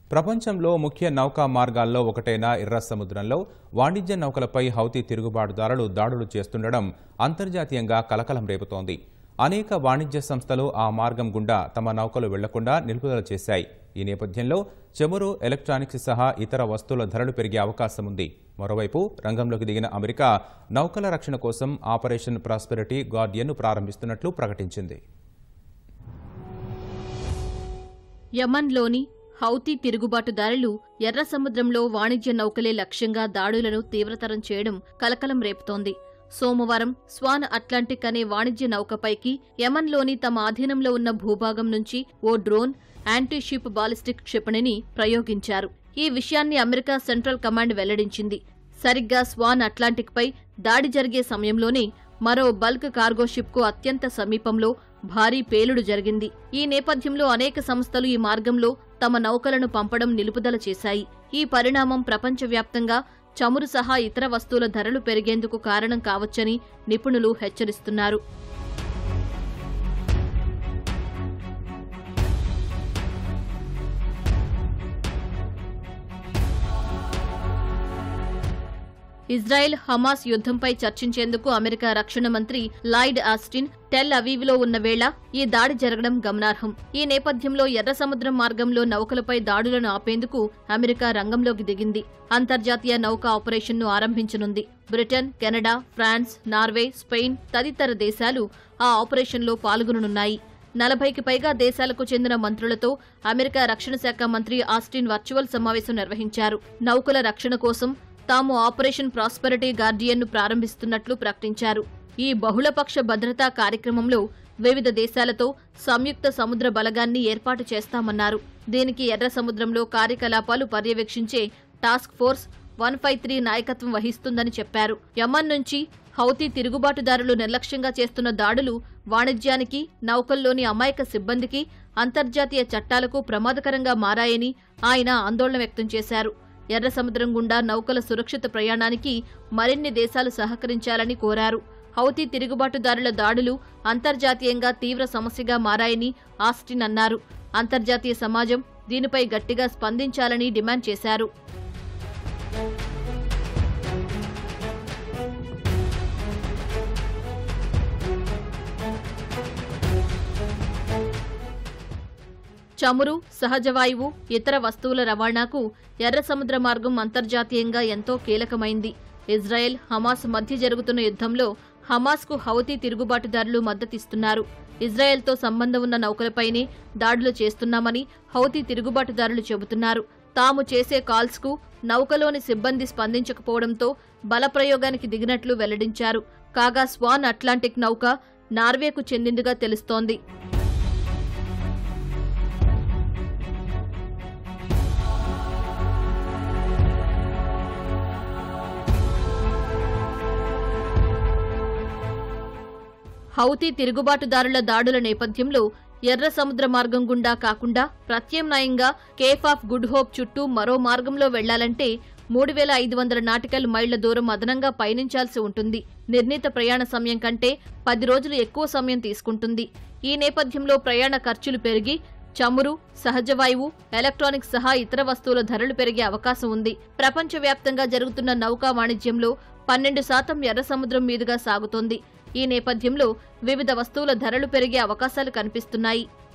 ప్రపంచంలో ముఖ్య నౌకా మార్గాల్లో ఒకటైన ఎర్ర సముద్రంలో వాణిజ్య నౌకలపై హౌతీ తిరుగుబాటుదారులు దాడులు చేస్తుండడం అంతర్జాతీయంగా కలకలం రేపుతోంది. అనేక వాణిజ్య సంస్థలు ఆ మార్గం గుండా తమ నౌకలు వెళ్లకుండా నిలుపుదల చేశాయి. ఈ నేపథ్యంలో చమురు, ఎలక్ట్రానిక్స్ సహా ఇతర వస్తువుల ధరలు పెరిగే అవకాశం ఉంది. మరోవైపు రంగంలోకి దిగిన అమెరికా నౌకల రక్షణ కోసం ఆపరేషన్ ప్రాస్పెరిటీ గార్డియన్ను ప్రారంభిస్తున్నట్లు ప్రకటించింది. యమన్లోని హౌతీ తిరుగుబాటుదారులు ఎర్ర సముద్రంలో వాణిజ్య నౌకలే లక్ష్యంగా దాడులను తీవ్రతరం చేయడం కలకలం రేపుతోంది. సోమవారం స్వాన్ అట్లాంటిక్ అనే వాణిజ్య నౌకపైకి యమన్లోని తమ ఆధీనంలో ఉన్న భూభాగం నుంచి ఓ డ్రోన్, యాంటీ షిప్ బాలిస్టిక్ క్షిపణిని ప్రయోగించారు. ఈ విషయాన్ని అమెరికా సెంట్రల్ కమాండ్ వెల్లడించింది. సరిగ్గా స్వాన్ అట్లాంటిక్పై దాడి జరిగే సమయంలోనే మరో బల్క్ కార్గో షిప్కు అత్యంత సమీపంలో భారీ పేలుడు జరిగింది. ఈ నేపథ్యంలో అనేక సంస్థలు ఈ మార్గంలో తమ నౌకలను పంపడం నిలుపుదల చేశాయి. ఈ పరిణామం ప్రపంచవ్యాప్తంగా చమురు సహా ఇతర వస్తువుల ధరలు పెరిగేందుకు కారణం కావచ్చని నిపుణులు హెచ్చరిస్తున్నారు. ఇజ్రాయెల్ హమాస్ యుద్ధంపై చర్చించేందుకు అమెరికా రక్షణ మంత్రి లాయిడ్ ఆస్టిన్ టెల్ అవీవ్లో ఉన్న వేళ ఈ దాడి జరగడం గమనార్హం. ఈ నేపథ్యంలో ఎర్ర సముద్రం మార్గంలో నౌకలపై దాడులను ఆపేందుకు అమెరికా రంగంలోకి దిగింది. అంతర్జాతీయ నౌకా ఆపరేషన్ను ఆరంభించనుంది. Britain, Canada, France, Norway, Spain తదితర దేశాలు ఆ ఆపరేషన్లో పాల్గొననున్నాయి. 40కి పైగా దేశాలకు చెందిన మంత్రులతో అమెరికా రక్షణ శాఖ మంత్రి ఆస్టిన్ వర్చువల్ సమావేశం నిర్వహించారు. నౌకల రక్షణ కోసం తాము ఆపరేషన్ ప్రాస్పెరిటీ గార్డియన్ను ప్రారంభిస్తున్నట్లు ప్రకటించారు. ఈ బహుళపక్ష భద్రతా కార్యక్రమంలో వివిధ దేశాలతో సంయుక్త సముద్ర బలగాన్ని ఏర్పాటు చేస్తామన్నారు. దీనికి ఎర్ర సముద్రంలో కార్యకలాపాలు పర్యవేక్షించే టాస్క్ ఫోర్స్ 153 నాయకత్వం వహిస్తుందని చెప్పారు. యమన్ నుంచి హౌతీ తిరుగుబాటుదారులు నిర్లక్ష్యంగా చేస్తున్న దాడులు వాణిజ్యానికి, నౌకల్లోని అమాయక సిబ్బందికి, అంతర్జాతీయ చట్టాలకు ప్రమాదకరంగా మారాయని ఆయన ఆందోళన వ్యక్తం చేశారు. ఎర్ర సముద్రం గుండా నౌకల సురక్షిత ప్రయాణానికి మరిన్ని దేశాలు సహకరించాలని కోరారు. హౌతీ తిరుగుబాటుదారుల దాడులు అంతర్జాతీయంగా తీవ్ర సమస్యగా మారాయని ఆస్టిన్ అన్నారు. అంతర్జాతీయ సమాజం దీనిపై గట్టిగా స్పందించాలని డిమాండ్ చేశారు. చమురు, సహజవాయువు, ఇతర వస్తువుల రవాణాకు ఎర్ర సముద్ర మార్గం అంతర్జాతీయంగా ఎంతో కీలకమైంది. ఇజ్రాయెల్, హమాస్ మధ్య జరుగుతున్న యుద్ధంలో హమాస్కు హౌతీ తిరుగుబాటుదారులు మద్దతిస్తున్నారు. ఇజ్రాయెల్తో సంబంధం ఉన్న నౌకలపైనే దాడులు చేస్తున్నామని హౌతీ తిరుగుబాటుదారులు చెబుతున్నారు. తాము చేసే కాల్స్కు నౌకలోని సిబ్బంది స్పందించకపోవడంతో బలప్రయోగానికి దిగినట్లు వెల్లడించారు. కాగా స్వాన్ అట్లాంటిక్ నౌక నార్వేకు చెందిందిగా తెలుస్తోంది. హౌతీ తిరుగుబాటుదారుల దాడుల నేపథ్యంలో ఎర్ర సముద్ర మార్గం గుండా కాకుండా ప్రత్యామ్నాయంగా కేప్ ఆఫ్ గుడ్ హోప్ చుట్టూ మరో మార్గంలో వెళ్లాలంటే 3500 నాటికల్ మైళ్ల దూరం అదనంగా పయనించాల్సి ఉంటుంది. నిర్ణీత ప్రయాణ సమయం కంటే 10 రోజులు ఎక్కువ సమయం తీసుకుంటుంది. ఈ నేపథ్యంలో ప్రయాణ ఖర్చులు పెరిగి చమురు, సహజవాయువు, ఎలక్ట్రానిక్స్ సహా ఇతర వస్తువుల ధరలు పెరిగే అవకాశం ఉంది. ప్రపంచవ్యాప్తంగా జరుగుతున్న నౌకా వాణిజ్యంలో 12% ఎర్ర సముద్రం మీదుగా సాగుతోంది. ఈ నేపథ్యంలో వివిధ వస్తువుల ధరలు పెరిగే అవకాశాలు కనిపిస్తున్నాయి.